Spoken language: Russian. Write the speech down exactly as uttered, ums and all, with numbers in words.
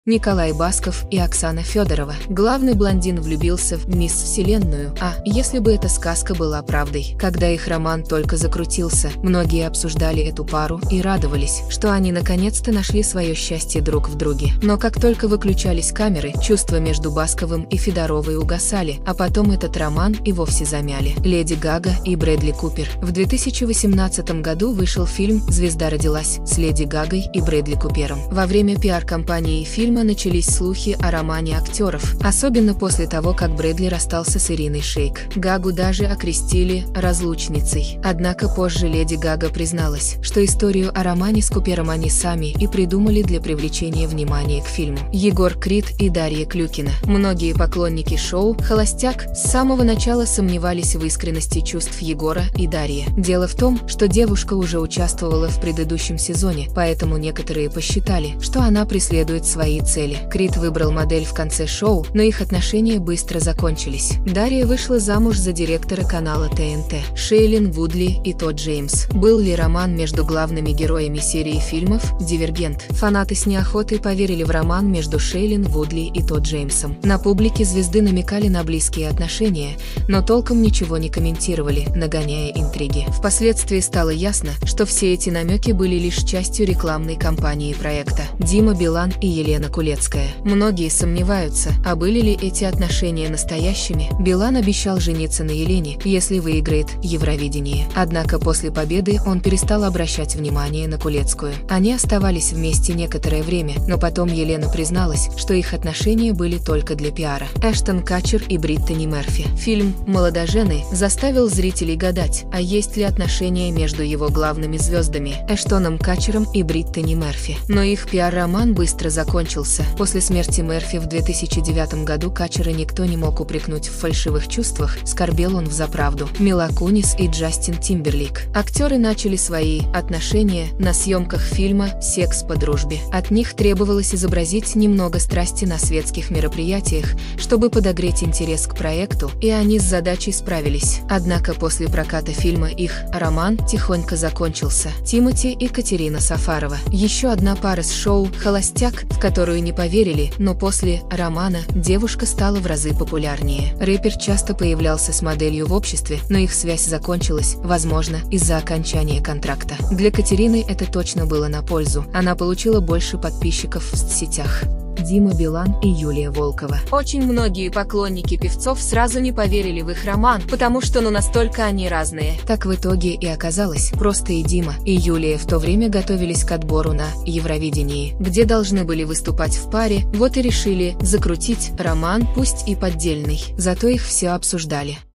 Николай Басков и Оксана Федорова. Главный блондин влюбился в мисс Вселенную, а если бы эта сказка была правдой. Когда их роман только закрутился, многие обсуждали эту пару и радовались, что они наконец-то нашли свое счастье друг в друге. Но как только выключались камеры, чувства между Басковым и Федоровой угасали, а потом этот роман и вовсе замяли. Леди Гага и Брэдли Купер. В две тысячи восемнадцатом году вышел фильм «Звезда родилась» с Леди Гагой и Брэдли Купером. Во время пиар-компании фильма начались слухи о романе актеров, особенно после того, как Брэдли расстался с Ириной Шейк. Гагу даже окрестили разлучницей. Однако позже Леди Гага призналась, что историю о романе с Купером они сами и придумали для привлечения внимания к фильму. Егор Крид и Дарья Клюкина. Многие поклонники шоу «Холостяк» с самого начала сомневались в искренности чувств Егора и Дарьи. Дело в том, что девушка уже участвовала в предыдущем сезоне, поэтому некоторые посчитали, что она преследует свои цели. Крид выбрал модель в конце шоу, но их отношения быстро закончились. Дарья вышла замуж за директора канала Тэ Эн Тэ, Шейлин Вудли и Тодд Джеймс. Был ли роман между главными героями серии фильмов «Дивергент»? Фанаты с неохотой поверили в роман между Шейлин Вудли и Тодд Джеймсом. На публике звезды намекали на близкие отношения, но толком ничего не комментировали, нагоняя интриги. Впоследствии стало ясно, что все эти намеки были лишь частью рекламной кампании проекта. Дима Билан и Елена Кулецкая. Многие сомневаются, а были ли эти отношения настоящими. Билан обещал жениться на Елене, если выиграет Евровидение. Однако после победы он перестал обращать внимание на Кулецкую. Они оставались вместе некоторое время, но потом Елена призналась, что их отношения были только для пиара. Эштон Катчер и Бриттани Мерфи. Фильм «Молодожены» заставил зрителей гадать, а есть ли отношения между его главными звездами Эштоном Катчером и Бриттани Мерфи. Но их пиар-роман быстро закончился. После смерти Мерфи в две тысячи девятом году Катчера никто не мог упрекнуть в фальшивых чувствах, скорбел он взаправду. Мила Кунис и Джастин Тимберлейк. Актеры начали свои отношения на съемках фильма «Секс по дружбе». От них требовалось изобразить немного страсти на светских мероприятиях, чтобы подогреть интерес к проекту, и они с задачей справились. Однако после проката фильма их роман тихонько закончился. Тимоти и Катерина Сафарова. Еще одна пара с шоу «Холостяк», в которую не поверили, но после романа девушка стала в разы популярнее. Рэпер часто появлялся с моделью в обществе, но их связь закончилась, возможно, из-за окончания контракта. Для Катерины это точно было на пользу. Она получила больше подписчиков в соцсетях. Дима Билан и Юлия Волкова. Очень многие поклонники певцов сразу не поверили в их роман, потому что ну настолько они разные. Так в итоге и оказалось. Просто и Дима, и Юлия в то время готовились к отбору на Евровидении, где должны были выступать в паре, вот и решили закрутить роман, пусть и поддельный. Зато их все обсуждали.